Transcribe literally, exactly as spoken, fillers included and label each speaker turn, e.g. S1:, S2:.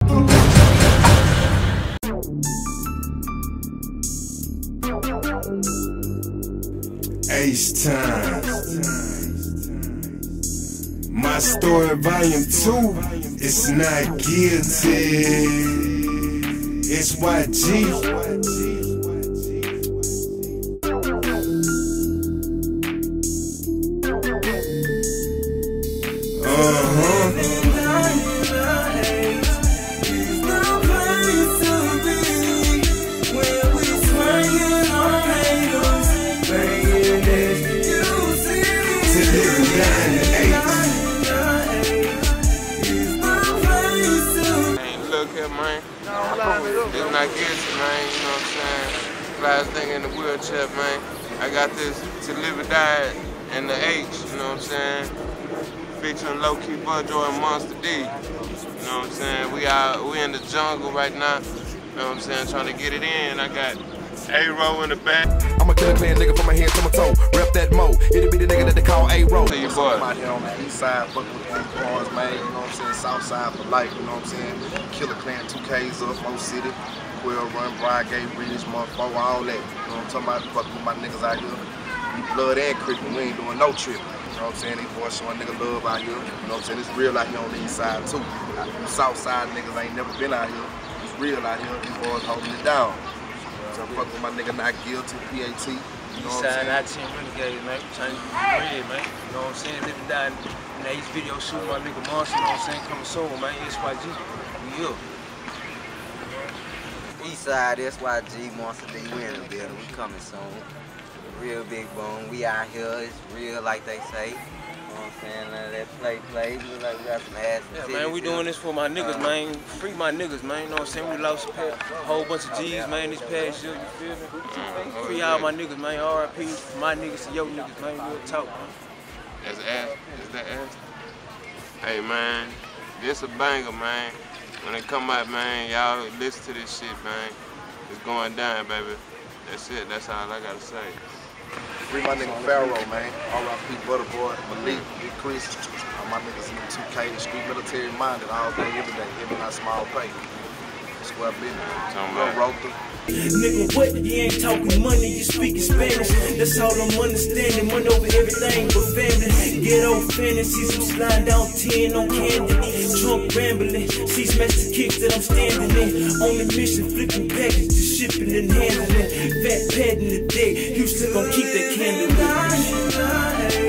S1: H-Time. My story volume two. It's not guilty. It's Y G.
S2: It's not guilty, man, you know what I'm saying? Last thing in the wheelchair, man. I got this To Live or Die in the H, you know what I'm saying? Featuring Low Key Budjoy and Monster D. You know what I'm saying? We out, we in the jungle right now, you know what I'm saying? Trying to get it in. I got A-Row in the back.
S3: I'm a killer clan nigga from my head to my toe. Rep that mo. It'll be the nigga that they call A-Row.
S2: Tell your boy.
S4: I'm out here on the east side, fucking with these boys, man. You know what I'm saying? South side for life, you know what I'm saying? Killer Clan two K's up, Mo City, Quill Run, Brian Gate, Ridge, motherfucker, all that. You know what I'm talking about? Fucking with my niggas out here. We blood and cricket, we ain't doing no tripping. You know what I'm saying? These boys showing nigga love out here. You know what I'm saying? It's real out here on the east side too. The south side niggas ain't never been out here. It's real out here. These boys holding it down. So fuck with my nigga Not Guilty, P A T. You know what I'm saying?
S5: I ten Renegade, man. Trying to be ready, man. You know what I'm saying? Living down in the H video shooting my nigga Monster, you know what I'm saying? Coming soon, man. It's Y G. We up.
S6: Eastside, S Y G, Monster D, we in the building, we coming soon. Real big boom, we out here, it's real like they say. You know what I'm saying? None of that play play, look like we got some ass and
S5: Yeah, man, we doing this for my niggas, uh, man. Free my niggas, man, you know what I'm saying? We lost a whole bunch of G's, man, this past year, you feel me? Free all my niggas, man, R I P, my niggas and your niggas, man, real talk, man.
S2: That's ass, is that ass? Hey, man, this a banger, man. When it come out, man, y'all listen to this shit, man. It's going down, baby. That's it. That's all I gotta say.
S4: Free my nigga Pharaoh, man. R I P Butterboy, Malik, Big Chris. All my niggas in the two K, the street military minded all day, every day, every night, small pay. Square business. Rother.
S7: Nigga, what? You ain't talking money, you speaking Spanish. That's all I'm understanding. Money over everything but family. Ghetto fantasies, I'm sliding down ten on candy. Drunk rambling, see smash the kicks that I'm standing in. On the mission, flipping packages, shipping and handling. Fat pad in the day, Houston gon' keep that candle lit.